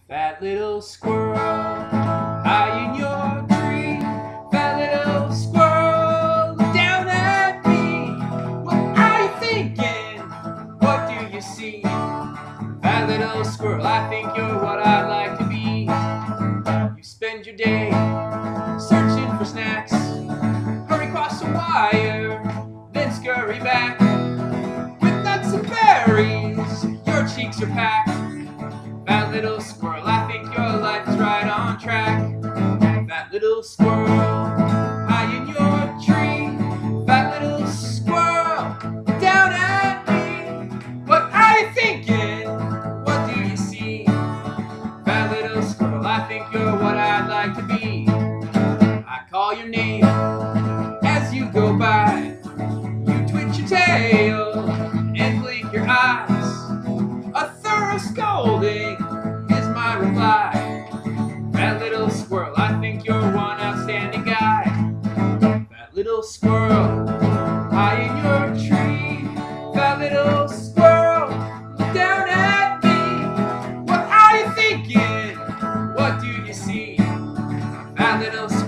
Fat little squirrel, high in your tree. Fat little squirrel, look down at me. What are you thinking? What do you see? Fat little squirrel, I think you're what I'd like to be. You spend your day searching for snacks. Hurry across the wire, then scurry back. With nuts and berries, your cheeks are packed. Fat little squirrel, I think your life is right on track. Fat little squirrel, high in your tree. Fat little squirrel, down at me. What are you thinking? What do you see? Fat little squirrel, I think you're what I'd like to be. I call your name as you go by. You twitch your tail and blink your eyes. A thorough scolding is my reply. Fat little squirrel, I think you're one outstanding guy. Fat little squirrel, high in your tree. Fat little squirrel, look down at me. What are you thinking? What do you see? Fat little squirrel,